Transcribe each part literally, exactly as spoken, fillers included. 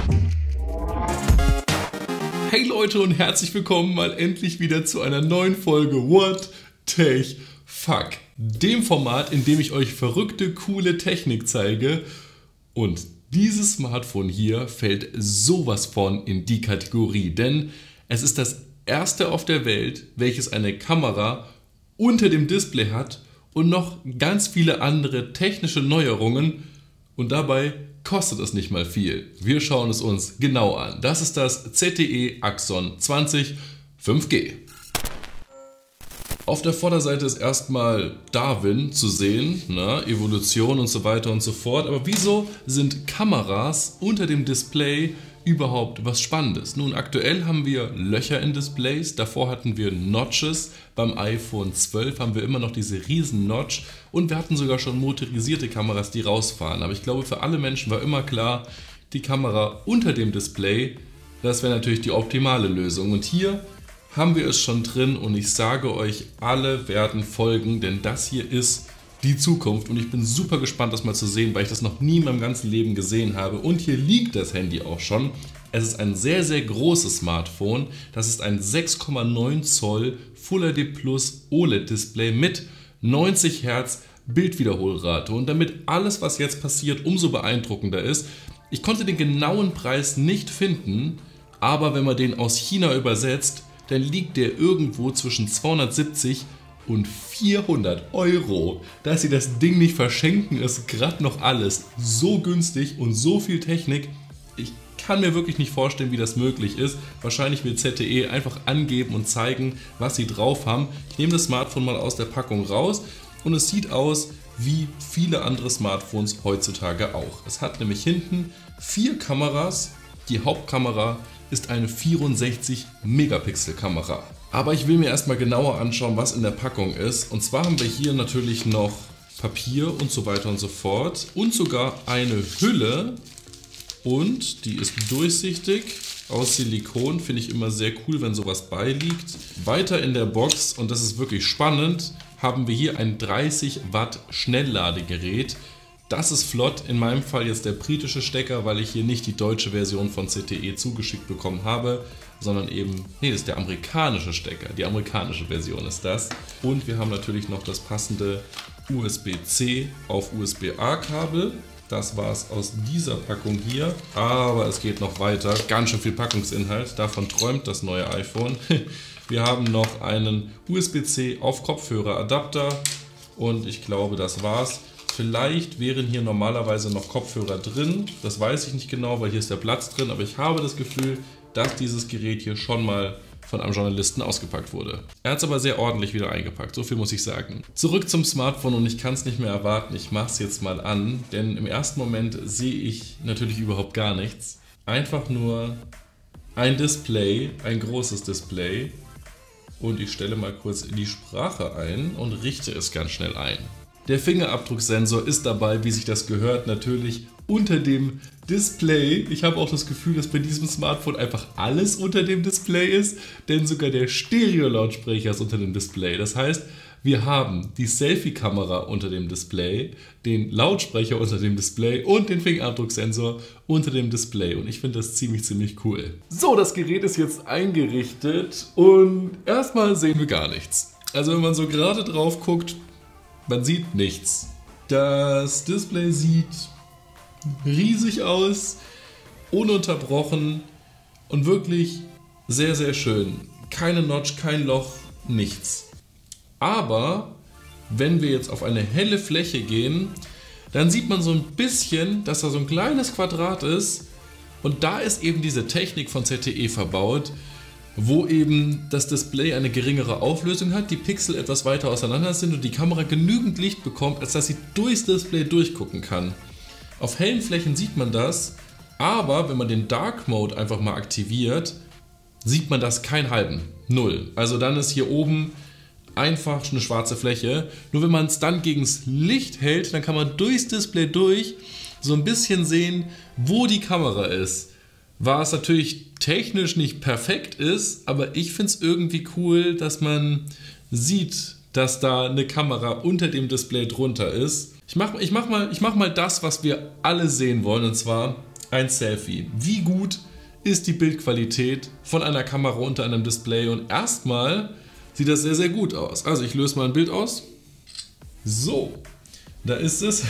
Hey Leute und herzlich willkommen mal endlich wieder zu einer neuen Folge What Tech Fuck, dem Format, in dem ich euch verrückte, coole Technik zeige, und dieses Smartphone hier fällt sowas von in die Kategorie, denn es ist das erste auf der Welt, welches eine Kamera unter dem Display hat und noch ganz viele andere technische Neuerungen, und dabei kostet es nicht mal viel. Wir schauen es uns genau an. Das ist das Z T E Axon zwanzig fünf G. Auf der Vorderseite ist erstmal Darwin zu sehen, ne? Evolution und so weiter und so fort. Aber wieso sind Kameras unter dem Display überhaupt was Spannendes? Nun, aktuell haben wir Löcher in Displays, davor hatten wir Notches. Beim iPhone zwölf haben wir immer noch diese riesen Notch und wir hatten sogar schon motorisierte Kameras, die rausfahren. Aber ich glaube, für alle Menschen war immer klar, die Kamera unter dem Display, das wäre natürlich die optimale Lösung. Und hier haben wir es schon drin und ich sage euch, alle werden folgen, denn das hier ist die Zukunft und ich bin super gespannt, das mal zu sehen, weil ich das noch nie in meinem ganzen Leben gesehen habe. Und hier liegt das Handy auch schon. Es ist ein sehr, sehr großes Smartphone. Das ist ein sechs Komma neun Zoll Full H D Plus O L E D-Display mit neunzig Hertz Bildwiederholrate. Und damit alles, was jetzt passiert, umso beeindruckender ist, ich konnte den genauen Preis nicht finden, aber wenn man den aus China übersetzt, dann liegt der irgendwo zwischen zweihundertsiebzig und vierhundert Euro. Dass sie das Ding nicht verschenken, ist gerade noch alles so günstig und so viel Technik. Ich kann mir wirklich nicht vorstellen, wie das möglich ist. Wahrscheinlich will Z T E einfach angeben und zeigen, was sie drauf haben. Ich nehme das Smartphone mal aus der Packung raus und es sieht aus wie viele andere Smartphones heutzutage auch. Es hat nämlich hinten vier Kameras. Die Hauptkamera ist eine vierundsechzig Megapixel Kamera. Aber ich will mir erstmal genauer anschauen, was in der Packung ist. Und zwar haben wir hier natürlich noch Papier und so weiter und so fort. Und sogar eine Hülle. Und die ist durchsichtig aus Silikon. Finde ich immer sehr cool, wenn sowas beiliegt. Weiter in der Box, und das ist wirklich spannend, haben wir hier ein dreißig Watt Schnellladegerät. Das ist flott, in meinem Fall jetzt der britische Stecker, weil ich hier nicht die deutsche Version von Z T E zugeschickt bekommen habe, sondern eben, nee, das ist der amerikanische Stecker, die amerikanische Version ist das. Und wir haben natürlich noch das passende U S B C auf U S B A Kabel. Das war es aus dieser Packung hier, aber es geht noch weiter, ganz schön viel Packungsinhalt, davon träumt das neue iPhone. Wir haben noch einen U S B C auf Kopfhörer Adapter und ich glaube, das war's. Vielleicht wären hier normalerweise noch Kopfhörer drin, das weiß ich nicht genau, weil hier ist der Platz drin, aber ich habe das Gefühl, dass dieses Gerät hier schon mal von einem Journalisten ausgepackt wurde. Er hat es aber sehr ordentlich wieder eingepackt, so viel muss ich sagen. Zurück zum Smartphone und ich kann es nicht mehr erwarten, ich mache es jetzt mal an, denn im ersten Moment sehe ich natürlich überhaupt gar nichts. Einfach nur ein Display, ein großes Display, und ich stelle mal kurz die Sprache ein und richte es ganz schnell ein. Der Fingerabdrucksensor ist dabei, wie sich das gehört, natürlich unter dem Display. Ich habe auch das Gefühl, dass bei diesem Smartphone einfach alles unter dem Display ist, denn sogar der Stereo-Lautsprecher ist unter dem Display. Das heißt, wir haben die Selfie-Kamera unter dem Display, den Lautsprecher unter dem Display und den Fingerabdrucksensor unter dem Display. Und ich finde das ziemlich, ziemlich cool. So, das Gerät ist jetzt eingerichtet und erstmal sehen wir gar nichts. Also wenn man so gerade drauf guckt, man sieht nichts. Das Display sieht riesig aus, ununterbrochen und wirklich sehr, sehr schön. Keine Notch, kein Loch, nichts. Aber wenn wir jetzt auf eine helle Fläche gehen, dann sieht man so ein bisschen, dass da so ein kleines Quadrat ist und da ist eben diese Technik von Z T E verbaut, wo eben das Display eine geringere Auflösung hat, die Pixel etwas weiter auseinander sind und die Kamera genügend Licht bekommt, als dass sie durchs Display durchgucken kann. Auf hellen Flächen sieht man das, aber wenn man den Dark Mode einfach mal aktiviert, sieht man das kein halben, null. Also dann ist hier oben einfach eine schwarze Fläche. Nur wenn man es dann gegens Licht hält, dann kann man durchs Display durch so ein bisschen sehen, wo die Kamera ist. Was natürlich technisch nicht perfekt ist, aber ich finde es irgendwie cool, dass man sieht, dass da eine Kamera unter dem Display drunter ist. Ich mache ich mach mal, ich mach mal das, was wir alle sehen wollen, und zwar ein Selfie. Wie gut ist die Bildqualität von einer Kamera unter einem Display? Und erstmal sieht das sehr, sehr gut aus. Also ich löse mal ein Bild aus. So, da ist es.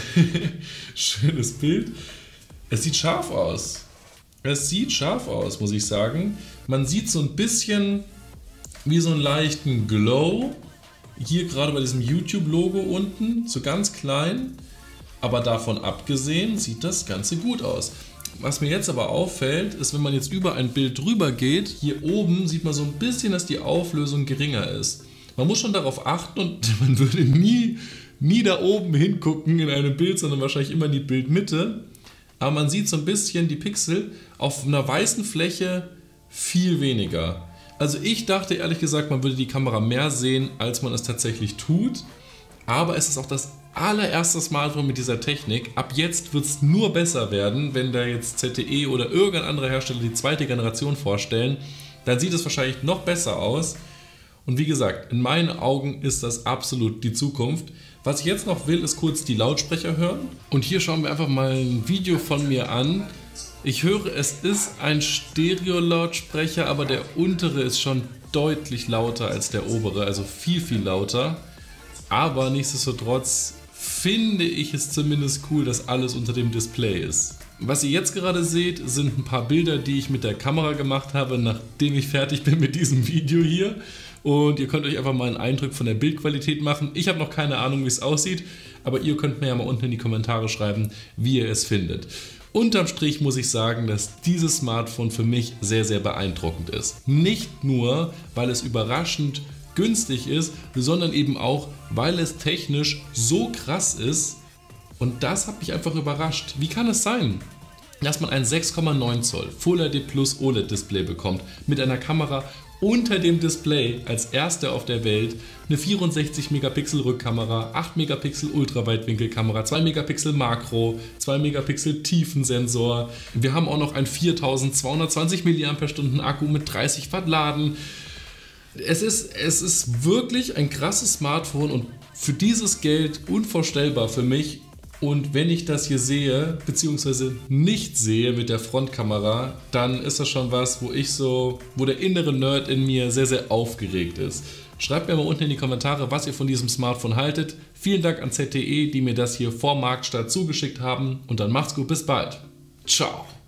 Schönes Bild. Es sieht scharf aus. Es sieht scharf aus, muss ich sagen. Man sieht so ein bisschen wie so einen leichten Glow. Hier gerade bei diesem YouTube-Logo unten, so ganz klein. Aber davon abgesehen sieht das Ganze gut aus. Was mir jetzt aber auffällt, ist, wenn man jetzt über ein Bild drüber geht, hier oben sieht man so ein bisschen, dass die Auflösung geringer ist. Man muss schon darauf achten und man würde nie, nie da oben hingucken in einem Bild, sondern wahrscheinlich immer in die Bildmitte. Aber man sieht so ein bisschen die Pixel auf einer weißen Fläche viel weniger. Also ich dachte ehrlich gesagt, man würde die Kamera mehr sehen, als man es tatsächlich tut. Aber es ist auch das allererste Smartphone mit dieser Technik. Ab jetzt wird es nur besser werden, wenn da jetzt Z T E oder irgendein anderer Hersteller die zweite Generation vorstellen. Dann sieht es wahrscheinlich noch besser aus. Und wie gesagt, in meinen Augen ist das absolut die Zukunft. Was ich jetzt noch will, ist kurz die Lautsprecher hören. Und hier schauen wir einfach mal ein Video von mir an. Ich höre, es ist ein Stereo-Lautsprecher, aber der untere ist schon deutlich lauter als der obere, also viel, viel lauter. Aber nichtsdestotrotz finde ich es zumindest cool, dass alles unter dem Display ist. Was ihr jetzt gerade seht, sind ein paar Bilder, die ich mit der Kamera gemacht habe, nachdem ich fertig bin mit diesem Video hier. Und ihr könnt euch einfach mal einen Eindruck von der Bildqualität machen. Ich habe noch keine Ahnung, wie es aussieht, aber ihr könnt mir ja mal unten in die Kommentare schreiben, wie ihr es findet. Unterm Strich muss ich sagen, dass dieses Smartphone für mich sehr, sehr beeindruckend ist. Nicht nur, weil es überraschend günstig ist, sondern eben auch, weil es technisch so krass ist. Und das hat mich einfach überrascht. Wie kann es sein, dass man ein sechs Komma neun Zoll Full H D Plus O L E D-Display bekommt mit einer Kamera unter dem Display als erste auf der Welt, eine vierundsechzig Megapixel Rückkamera, acht Megapixel Ultraweitwinkelkamera, zwei Megapixel Makro, zwei Megapixel Tiefensensor. Wir haben auch noch einen viertausendzweihundertzwanzig Milliampere-Stunden Akku mit dreißig Watt Laden. Es ist, es ist wirklich ein krasses Smartphone und für dieses Geld unvorstellbar für mich. Und wenn ich das hier sehe, beziehungsweise nicht sehe mit der Frontkamera, dann ist das schon was, wo ich so, wo der innere Nerd in mir sehr, sehr aufgeregt ist. Schreibt mir mal unten in die Kommentare, was ihr von diesem Smartphone haltet. Vielen Dank an Z T E, die mir das hier vor Marktstart zugeschickt haben. Und dann macht's gut, bis bald. Ciao.